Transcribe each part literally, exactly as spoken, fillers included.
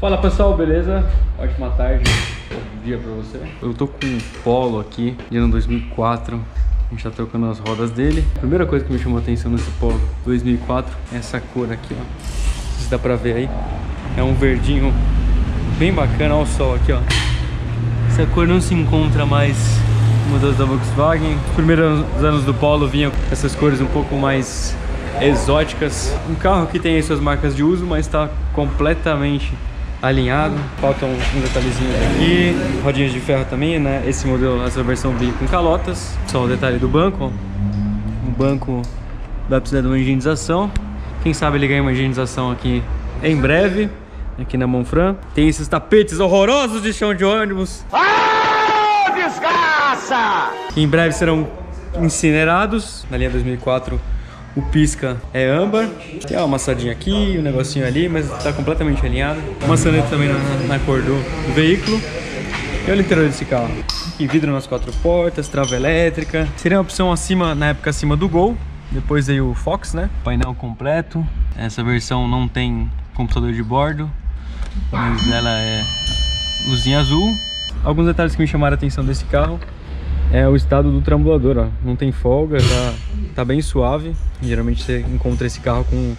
Fala pessoal, beleza? Ótima tarde, bom dia pra você. Eu tô com um Polo aqui, de ano dois mil e quatro. A gente tá trocando as rodas dele. A primeira coisa que me chamou a atenção nesse Polo dois mil e quatro é essa cor aqui, ó. Não sei se dá pra ver aí. É um verdinho bem bacana, olha o sol aqui, ó. Essa cor não se encontra mais no modelo da Volkswagen. Os primeiros anos do Polo vinham com essas cores um pouco mais exóticas. Um carro que tem aí suas marcas de uso, mas está completamente alinhado. Faltam uns detalhezinhos aqui, rodinhas de ferro também, né? Esse modelo, essa versão veio com calotas. Só o detalhe do banco, ó. O banco vai precisar de uma higienização. Quem sabe ele ganha uma higienização aqui em breve, aqui na Monfran. Tem esses tapetes horrorosos de chão de ônibus. Ah, desgraça! Que em breve serão incinerados. Na linha dois mil e quatro o pisca é âmbar. Tem uma amassadinha aqui, um negocinho ali, mas está completamente alinhado. Maçaneta também na, na cor do, do veículo. E olha o interior desse carro. Aqui, vidro nas quatro portas, trava elétrica. Seria uma opção acima, na época acima do Gol. Depois aí o Fox, né? Painel completo. Essa versão não tem computador de bordo, mas ela é luzinha azul. Alguns detalhes que me chamaram a atenção desse carro é o estado do trambulador, ó. Não tem folga, tá, tá bem suave. Geralmente você encontra esse carro com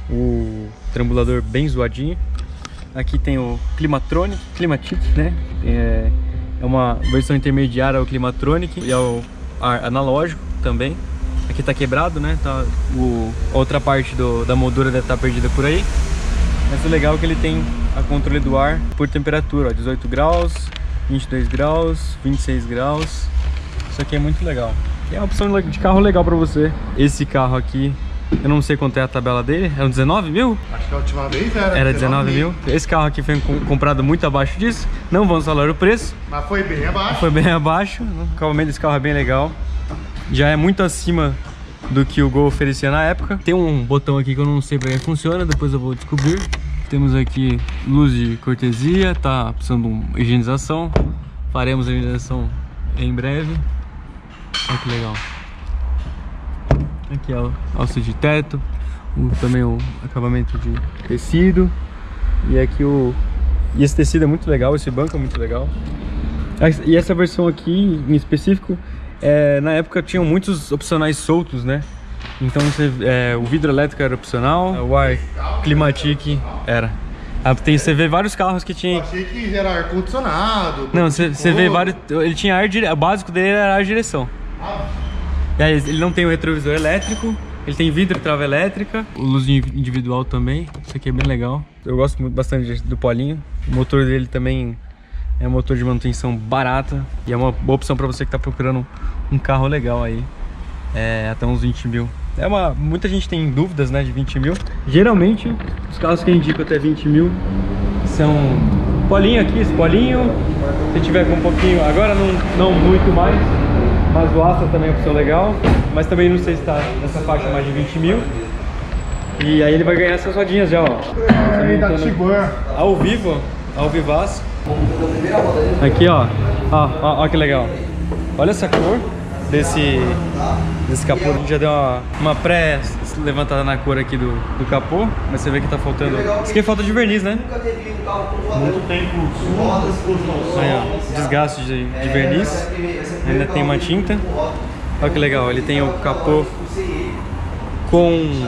o trambulador bem zoadinho. Aqui tem o Climatronic, Climatic, né? É, é uma versão intermediária ao Climatronic e ao ar analógico também. Aqui tá quebrado, né? Tá, o, a outra parte do, da moldura deve estar perdida por aí. Mas o legal é que ele tem a controle do ar por temperatura, ó, dezoito graus, vinte e dois graus, vinte e seis graus. Isso aqui é muito legal. É uma opção de carro legal pra você. Esse carro aqui, eu não sei quanto é a tabela dele. É um dezenove mil? Acho que a última vez era. Era dezenove mil. Esse carro aqui foi comprado muito abaixo disso. Não vamos falar o preço. Mas foi bem abaixo. Foi bem abaixo. O acabamento desse carro é bem legal. Já é muito acima do que o Gol oferecia na época. Tem um botão aqui que eu não sei pra que funciona, depois eu vou descobrir. Temos aqui luz de cortesia, tá precisando de uma higienização. Faremos a higienização em breve. Olha que legal. Aqui é o alça de teto, o, também o acabamento de tecido. E aqui o... E esse tecido é muito legal, esse banco é muito legal. E essa versão aqui em específico, é, na época tinham muitos opcionais soltos, né? Então você, é, o vidro elétrico era opcional, o ar Climatic era. Ah, tem, você vê vários carros que tinha. Eu achei que era ar-condicionado. Não, você, você vê vários. Ele tinha ar dire... O básico dele era ar direção. Ah. E aí, ele não tem o retrovisor elétrico, ele tem vidro e trava elétrica, o luz individual também. Isso aqui é bem legal. Eu gosto muito bastante do Polinho. O motor dele também é um motor de manutenção barata e é uma boa opção para você que está procurando um carro legal aí, é, até uns vinte mil. É uma, muita gente tem dúvidas, né, de vinte mil. Geralmente, os carros que eu indico até vinte mil são Polinho aqui, esse Polinho. Se tiver com um pouquinho, agora não, não muito mais, mas o Astra também é uma opção legal. Mas também não sei se está nessa faixa mais de vinte mil. E aí ele vai ganhar essas rodinhas já, ó. É, da Tiguan. Ao vivo, ao vivaço. Aqui, ó. Ó, ó, ó que legal. Olha essa cor desse, desse capô. A gente já deu uma, uma pré-levantada na cor aqui do, do capô, mas você vê que tá faltando. Isso aqui é falta de verniz, né? Muito tempo. Aí, ó, desgaste de, de verniz. Ainda tem uma tinta. Olha que legal, ele tem o capô com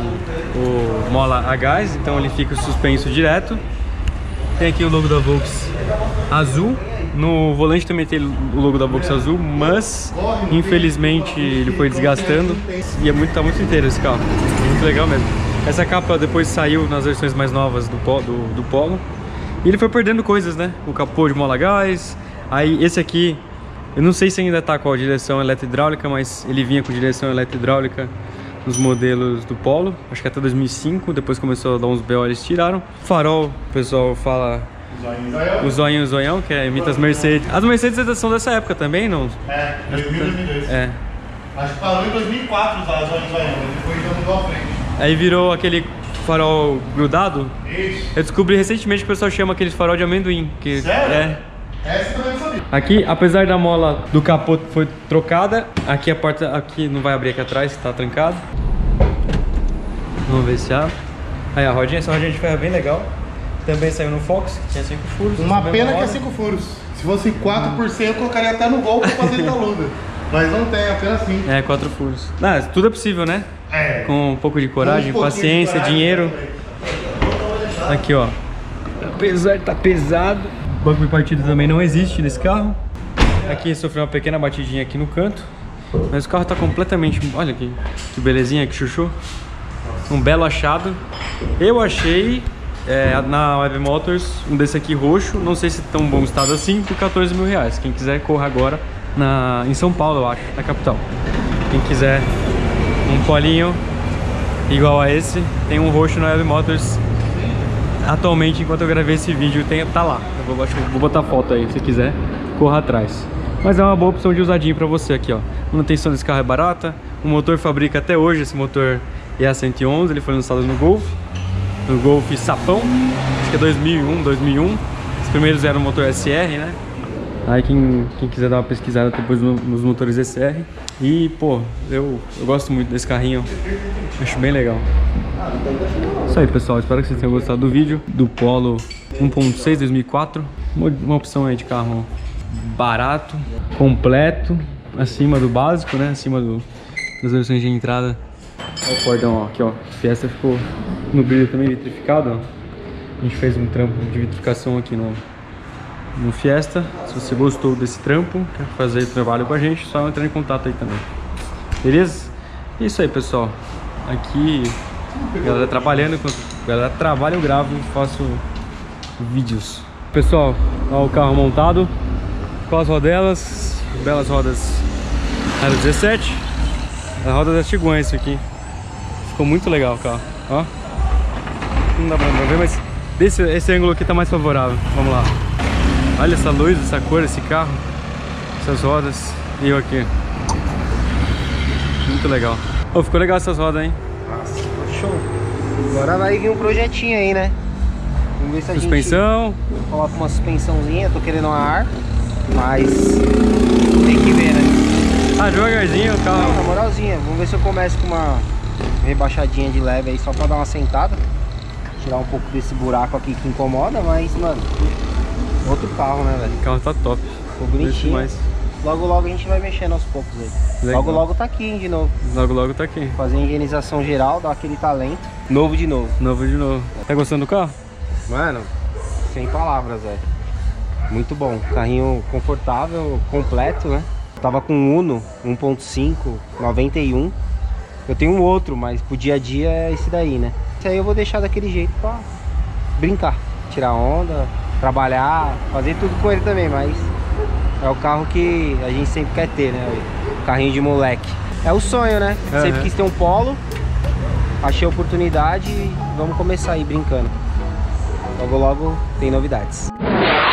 o mola a gás, então ele fica suspenso direto. Tem aqui o logo da Volks azul. No volante também tem o logo da Volks azul, mas infelizmente ele foi desgastando e é muito, tá muito inteiro esse carro, muito legal mesmo. Essa capa depois saiu nas versões mais novas do, do, do Polo e ele foi perdendo coisas, né? O capô de mola gás, aí esse aqui, eu não sei se ainda tá com a direção eletro-hidráulica, mas ele vinha com direção eletro-hidráulica nos modelos do Polo, acho que até dois mil e cinco, depois começou a dar uns B O, eles tiraram. Farol, o pessoal fala... O zoinho, o zoião, que é, imita as Mercedes. As Mercedes são dessa época também, não? É, dois mil, dois mil e dois. É. Acho que parou em dois mil e quatro usar as zoinhas, depois já mudou a frente. Aí virou aquele farol grudado. Isso. Eu descobri recentemente que o pessoal chama aquele farol de amendoim. Que Sério? É. Essa também não sabia. Aqui, apesar da mola do capô foi trocada, aqui a porta aqui não vai abrir aqui atrás, está trancado. Vamos ver se abre. Aí a rodinha, essa rodinha de ferro é bem legal. Também saiu no Fox, que tinha cinco furos. Uma pena que é cinco furos. Se fosse quatro por cento, eu colocaria até no Gol pra fazer taluda. Mas não tem, apenas cinco. É, quatro furos. Não, tudo é possível, né? É. Com um pouco de coragem, Um paciência, de coragem, dinheiro. né? Aqui, ó. Apesar de tá pesado. Banco bipartido também não existe nesse carro. Aqui sofreu uma pequena batidinha aqui no canto. Mas o carro tá completamente... Olha aqui, que belezinha, que chuchu. Um belo achado. Eu achei é, na Web Motors um desse aqui roxo. Não sei se tão bom estado assim, por quatorze mil reais. Quem quiser, corra agora na, em São Paulo, eu acho, na capital. Quem quiser um polinho igual a esse, tem um roxo na Web Motors. Atualmente, enquanto eu gravei esse vídeo, tem, tá lá. Eu vou, vou botar foto aí, se quiser, corra atrás. Mas é uma boa opção de usadinho pra você aqui, ó. A manutenção desse carro é barata. O motor fabrica até hoje, esse motor E A cento e onze, ele foi lançado no Golf. No Golf Sapão, acho que é dois mil e um, dois mil e um. Os primeiros eram motor S R, né? Aí quem, quem quiser dar uma pesquisada depois nos motores S R. E, pô, eu, eu gosto muito desse carrinho. Acho bem legal. Isso aí, pessoal. Espero que vocês tenham gostado do vídeo. Do Polo um ponto seis dois mil e quatro. Uma, uma opção aí de carro barato, completo, acima do básico, né? Acima do, das versões de entrada. Olha o cordão, ó. Aqui, ó. Fiesta ficou no brilho também vitrificado, ó. A gente fez um trampo de vitrificação aqui no, no Fiesta. Se você gostou desse trampo, quer fazer trabalho com a gente, só entrar em contato aí também. Beleza? É isso aí, pessoal. Aqui, a galera trabalhando. Enquanto a galera trabalha, eu gravo e faço vídeos. Pessoal, ó o carro montado com as rodelas, belas rodas Aro dezessete. A roda da Tiguan, isso aqui. Ficou muito legal o carro, ó. Não dá pra ver, mas desse, esse ângulo aqui tá mais favorável. Vamos lá. Olha essa luz, essa cor, esse carro, essas rodas. E eu aqui. Muito legal. Oh, ficou legal essas rodas, hein? Nossa, show. Agora vai vir um projetinho aí, né? Vamos ver se a suspensão. gente coloca uma suspensãozinha. Tô querendo uma ar, mas tem que ver, né? Ah, devagarzinho o carro. Não, na moralzinha. Vamos ver se eu começo com uma rebaixadinha de leve aí, só pra dar uma sentada. Tirar um pouco desse buraco aqui que incomoda, mas, mano, outro carro, né, velho? O carro tá top. Ficou bonitinho. Mais. Logo, logo a gente vai mexendo aos poucos aí. Legal. Logo, logo tá aqui de novo. Logo, logo tá aqui. Fazer a higienização geral, dar aquele talento. Novo de novo. Novo de novo. Tá gostando do carro? Mano, sem palavras, velho. Muito bom. Carrinho confortável, completo, né? Tava com um Uno um ponto cinco, noventa e um. Eu tenho um outro, mas pro dia a dia é esse daí, né? Esse aí eu vou deixar daquele jeito pra brincar. Tirar onda, trabalhar, fazer tudo com ele também, mas é o carro que a gente sempre quer ter, né? O carrinho de moleque. É o sonho, né? Uhum. Sempre quis ter um Polo. Achei a oportunidade e vamos começar aí brincando. Logo, logo tem novidades.